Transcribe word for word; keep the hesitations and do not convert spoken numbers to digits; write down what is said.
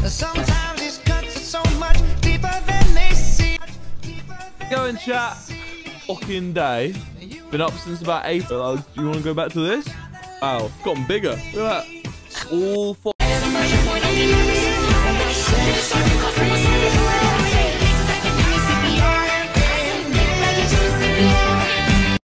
Sometimes these cuts are so much deeper than they seem. Go and chat. Fucking day. Been up since about eight. Uh, you want to go back to this? Wow, gotten bigger. Look at that. All four.